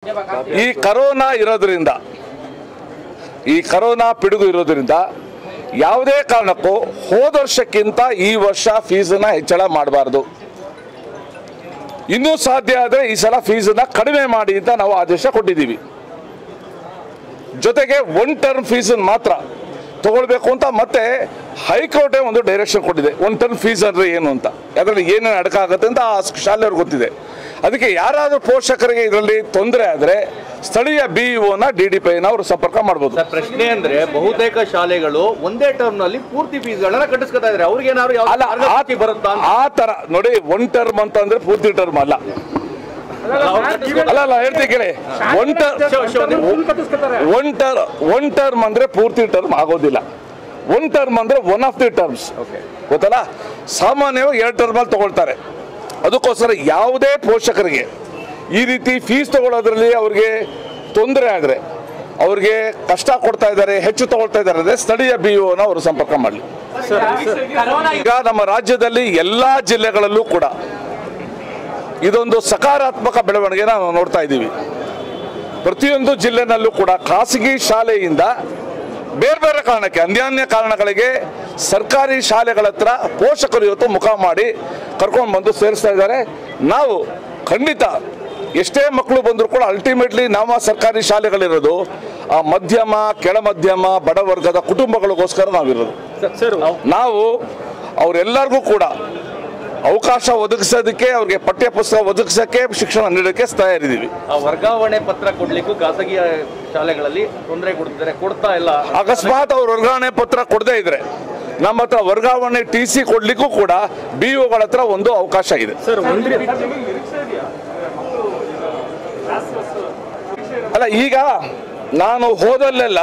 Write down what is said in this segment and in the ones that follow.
ಈ ಕರೋನಾ ಇರೋದ್ರಿಂದ, ಈ ಕರೋನಾ ಪಿಡುಗು ಇರೋದ್ರಿಂದ ಯಾವುದೇ ಕಾರಣಕ್ಕೂ ಹೋದ ವರ್ಷಕ್ಕಿಂತ ಈ ವರ್ಷ ಫೀಸನ್ನ ಹೆಚ್ಚಳ ಮಾಡಬಾರ್ದು. ಇನ್ನೂ ಸಾಧ್ಯ ಆದರೆ ಈ ಸಲ ಫೀಸನ್ನ ಕಡಿಮೆ ಮಾಡಿ ಅಂತ ನಾವು ಆದೇಶ ಕೊಟ್ಟಿದ್ದೀವಿ. ಜೊತೆಗೆ ಒನ್ ಟರ್ಮ್ ಫೀಸನ್ನು ಮಾತ್ರ ತಗೊಳ್ಬೇಕು ಅಂತ ಮತ್ತೆ ಹೈಕೋರ್ಟೇ ಒಂದು ಡೈರೆಕ್ಷನ್ ಕೊಟ್ಟಿದೆ. ಒನ್ ಟರ್ಮ್ ಫೀಸ್ ಅಂದರೆ ಏನು ಅಂತ, ಅದರಲ್ಲಿ ಏನೇನು ಅಡಕಾಗುತ್ತೆ ಅಂತ ಆ ಶಾಲೆಯವ್ರಿಗೆ ಗೊತ್ತಿದೆ. ಅದಕ್ಕೆ ಯಾರಾದರೂ ಪೋಷಕರಿಗೆ ಇದರಲ್ಲಿ ತೊಂದರೆ ಆದರೆ ಸ್ಥಳೀಯ BEOನ DDPIನ ಅವರು ಸಂಪರ್ಕ ಮಾಡ್ಬೋದು. ಪ್ರಶ್ನೆ ಅಂದ್ರೆ ಬಹುತೇಕ ಶಾಲೆಗಳು ಒಂದೇ ಟರ್ಮ್ ನಲ್ಲಿ ಪೂರ್ತಿ ಫೀಸ್ಗಳನ್ನ ಕಟ್ಟಿಸ್ಕೊತಾ ಇದ್ದಾರೆ. ಅವ್ರಿಗೆ ಏನಾದ್ರು ಬರುತ್ತಾ ಆ ತರ ನೋಡಿ. ಒನ್ ಟರ್ಮ್ ಅಂತಂದ್ರೆ ಪೂರ್ತಿ ಟರ್ಮ್ ಅಲ್ಲ. ಅಲ್ಲ ಹೇಳ್ತೀನಿ ಕೇಳಿ. ಒನ್ ಟರ್ಮ್ ಅಂದ್ರೆ ಪೂರ್ತಿ ಟರ್ಮ್ ಆಗೋದಿಲ್ಲ. ಒನ್ ಟರ್ಮ್ ಅಂದ್ರೆ ಒನ್ ಆಫ್ ದಿ ಟರ್ಮ್ಸ್, ಗೊತ್ತಲ್ಲ. ಸಾಮಾನ್ಯವಾಗಿ 2 ಟರ್ಮಲ್ಲಿ ತಗೊಳ್ತಾರೆ. ಅದಕ್ಕೋಸ್ಕರ ಯಾವುದೇ ಪೋಷಕರಿಗೆ ಈ ರೀತಿ ಫೀಸ್ ತಗೊಳ್ಳೋದ್ರಲ್ಲಿ ಅವ್ರಿಗೆ ತೊಂದರೆ ಆದರೆ, ಅವ್ರಿಗೆ ಕಷ್ಟ ಕೊಡ್ತಾ ಇದ್ದಾರೆ, ಹೆಚ್ಚು ತಗೊಳ್ತಾ ಇದ್ದಾರೆ ಅಂದರೆ ಸ್ಥಳೀಯ BEOನ ಅವರು ಸಂಪರ್ಕ ಮಾಡಲಿ. ಈಗ ನಮ್ಮ ರಾಜ್ಯದಲ್ಲಿ ಎಲ್ಲ ಜಿಲ್ಲೆಗಳಲ್ಲೂ ಕೂಡ ಇದೊಂದು ಸಕಾರಾತ್ಮಕ ಬೆಳವಣಿಗೆ ನಾವು ನೋಡ್ತಾ ಇದ್ದೀವಿ. ಪ್ರತಿಯೊಂದು ಜಿಲ್ಲೆನಲ್ಲೂ ಕೂಡ ಖಾಸಗಿ ಶಾಲೆಯಿಂದ ಬೇರೆ ಬೇರೆ ಕಾರಣಕ್ಕೆ, ಅನ್ಯಾನ್ಯ ಕಾರಣಗಳಿಗೆ ಸರ್ಕಾರಿ ಶಾಲೆಗಳ ಹತ್ರ ಪೋಷಕರು ಇವತ್ತು ಮುಖ ಮಾಡಿ ಕರ್ಕೊಂಡು ಬಂದು ಸೇರಿಸ್ತಾ ಇದ್ದಾರೆ. ನಾವು ಖಂಡಿತ ಎಷ್ಟೇ ಮಕ್ಕಳು ಬಂದರೂ ಕೂಡ ಅಲ್ಟಿಮೇಟ್ಲಿ ನಮ್ಮ ಸರ್ಕಾರಿ ಶಾಲೆಗಳಿರೋದು ಆ ಮಧ್ಯಮ, ಕೆಳ ಮಧ್ಯಮ, ಬಡವರ್ಗದ ಕುಟುಂಬಗಳಿಗೋಸ್ಕರ ನಾವಿರೋದು. ನಾವು ಅವರೆಲ್ಲರಿಗೂ ಕೂಡ ಅವಕಾಶ ಒದಗಿಸೋದಕ್ಕೆ, ಅವ್ರಿಗೆ ಪಠ್ಯ ಪುಸ್ತಕ ಒದಗಿಸೋಕ್ಕೆ, ಶಿಕ್ಷಣ ನೀಡೋಕ್ಕೆ ತಯಾರಿದ್ದೀವಿ. ವರ್ಗಾವಣೆ ಪತ್ರ ಕೊಡ್ಲಿಕ್ಕೂ ಖಾಸಗಿ ಶಾಲೆಗಳಲ್ಲಿ ತೊಂದರೆ ಕೊಡ್ತಾ ಇಲ್ಲ. ಅಕಸ್ಮಾತ್ ಅವ್ರು ವರ್ಗಾವಣೆ ಪತ್ರ ಕೊಡದೇ ಇದ್ರೆ ನಮ್ಮ ಹತ್ರ ವರ್ಗಾವಣೆ TC ಕೊಡ್ಲಿಕ್ಕೂ ಕೂಡ BEOಗಳ ಹತ್ರ ಒಂದು ಅವಕಾಶ ಇದೆ. ಅಲ್ಲ, ಈಗ ನಾನು ಹೋದಲ್ಲೆಲ್ಲ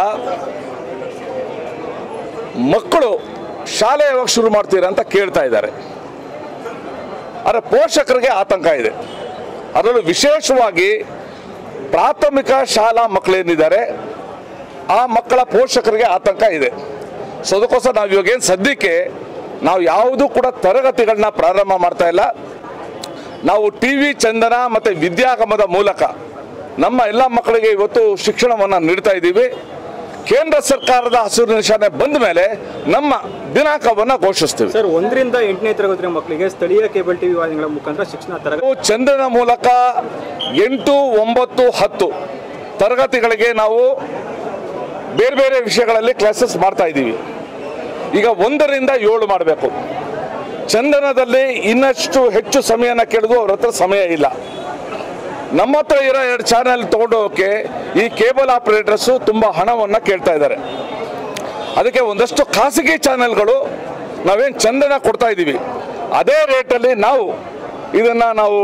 ಮಕ್ಕಳು ಶಾಲೆ ಯಾವಾಗ ಶುರು ಮಾಡ್ತೀರಾ ಅಂತ ಕೇಳ್ತಾ ಇದ್ದಾರೆ. ಆದರೆ ಪೋಷಕರಿಗೆ ಆತಂಕ ಇದೆ. ಅದರಲ್ಲೂ ವಿಶೇಷವಾಗಿ ಪ್ರಾಥಮಿಕ ಶಾಲಾ ಮಕ್ಕಳೇನಿದ್ದಾರೆ ಆ ಮಕ್ಕಳ ಪೋಷಕರಿಗೆ ಆತಂಕ ಇದೆ. ಸೊ ಅದಕ್ಕೋಸ್ಕರ ನಾವು ಇವಾಗೇನು ಸದ್ಯಕ್ಕೆ ನಾವು ಯಾವುದೂ ಕೂಡ ತರಗತಿಗಳನ್ನ ಪ್ರಾರಂಭ ಮಾಡ್ತಾ ಇಲ್ಲ. ನಾವು TV ಚಂದನ ಮತ್ತು ವಿದ್ಯಾಗಮದ ಮೂಲಕ ನಮ್ಮ ಎಲ್ಲ ಮಕ್ಕಳಿಗೆ ಇವತ್ತು ಶಿಕ್ಷಣವನ್ನು ನೀಡ್ತಾ ಇದ್ದೀವಿ. ಕೇಂದ್ರ ಸರ್ಕಾರದ ಹಸಿರು ನಿಶಾನೆ ಬಂದ ಮೇಲೆ ನಮ್ಮ ದಿನಾಂಕವನ್ನು ಘೋಷಿಸ್ತೀವಿ. ಸರ್, 1 ರಿಂದ 8ನೇ ತರಗತಿಯ ಮಕ್ಕಳಿಗೆ ಸ್ಥಳೀಯ ಕೇಬಲ್ TV ವಾಹಿನಿಗಳ ಮುಖಾಂತರ ಶಿಕ್ಷಣ ತರಗತಿ ಚಂದ್ರನ ಮೂಲಕ 8, 9, 10 ತರಗತಿಗಳಿಗೆ ನಾವು ಬೇರೆ ಬೇರೆ ವಿಷಯಗಳಲ್ಲಿ ಕ್ಲಾಸಸ್ ಮಾಡ್ತಾ ಇದ್ದೀವಿ. ಈಗ 1 ರಿಂದ 7 ಮಾಡಬೇಕು. ಚಂದನದಲ್ಲಿ ಇನ್ನಷ್ಟು ಹೆಚ್ಚು ಸಮಯನ ಕೇಳಿದ್ರು ಅವ್ರ ಹತ್ರ ಸಮಯ ಇಲ್ಲ. ನಮ್ಮ ಹತ್ರ ಇರೋ 2 ಚಾನೆಲ್ ತೊಗೊಂಡೋಗಕ್ಕೆ ಈ ಕೇಬಲ್ ಆಪರೇಟರ್ಸು ತುಂಬ ಹಣವನ್ನು ಕೇಳ್ತಾ ಇದ್ದಾರೆ. ಅದಕ್ಕೆ ಒಂದಷ್ಟು ಖಾಸಗಿ ಚಾನೆಲ್ಗಳು ನಾವೇನು ಚಂದನ ಕೊಡ್ತಾ ಇದ್ದೀವಿ ಅದೇ ರೇಟಲ್ಲಿ ನಾವು ಇದನ್ನು ನಾವು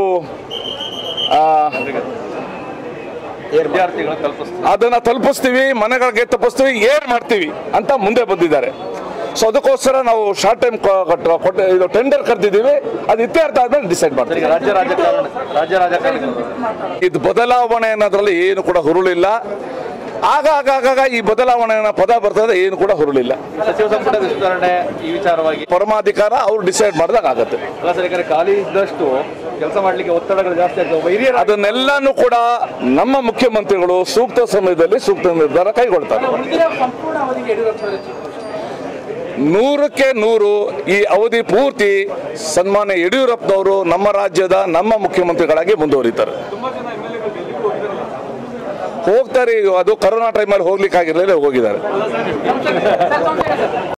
ಅದನ್ನು ತಲುಪಿಸ್ತೀವಿ, ಮನೆಗಳಿಗೆ ತಲುಪಿಸ್ತೀವಿ, ಏರ್ ಮಾಡ್ತೀವಿ ಅಂತ ಮುಂದೆ ಬಂದಿದ್ದಾರೆ. ಸೊ ಅದಕ್ಕೋಸ್ಕರ ನಾವು ಶಾರ್ಟ್ ಟೈಮ್ ಇದು ಟೆಂಡರ್ ಕರೆದಿದ್ದೀವಿ. ಅದು ಇತ್ಯರ್ಥ ಆದ್ಮೇಲೆ ಡಿಸೈಡ್ ಮಾಡ್ತೀವಿ. ಇದು ಬದಲಾವಣೆ ಅನ್ನೋದ್ರಲ್ಲಿ ಏನು ಕೂಡ ಹುರುಳಿಲ್ಲ. ಆಗಾಗ ಈ ಬದಲಾವಣೆ ಪದ ಬರ್ತದೆ, ಏನು ಕೂಡ ಹುರುಳಿಲ್ಲ. ಸಚಿವ ಸಂಪುಟ ವಿಸ್ತರಣೆ ಈ ವಿಚಾರವಾಗಿ ಪರಮಾಧಿಕಾರ ಅವ್ರು ಡಿಸೈಡ್ ಮಾಡಿದಾಗ ಆಗುತ್ತೆ. ಖಾಲಿ ಇದ್ದಷ್ಟು ಕೆಲಸ ಮಾಡಲಿಕ್ಕೆ ಒತ್ತಡಗಳು ಜಾಸ್ತಿ ಆಗ್ತವೆ. ಅದನ್ನೆಲ್ಲನೂ ಕೂಡ ನಮ್ಮ ಮುಖ್ಯಮಂತ್ರಿಗಳು ಸೂಕ್ತ ಸಮಯದಲ್ಲಿ ಸೂಕ್ತ ನಿರ್ಧಾರ ಕೈಗೊಳ್ತಾರೆ. 100ಕ್ಕೆ 100 ಈ ಅವಧಿ ಪೂರ್ತಿ ಸನ್ಮಾನ್ಯ ಯಡಿಯೂರಪ್ಪನವರು ನಮ್ಮ ರಾಜ್ಯದ ನಮ್ಮ ಮುಖ್ಯಮಂತ್ರಿಗಳಾಗಿ ಮುಂದುವರಿತಾರೆ. ಹೋಗ್ತಾರೆ. ಅದು ಕರೋನಾ ಟೈಮಲ್ಲಿ ಹೋಗ್ಲಿಕ್ಕಾಗಿರಲಿಲ್ಲ, ಹೋಗಿದ್ದಾರೆ.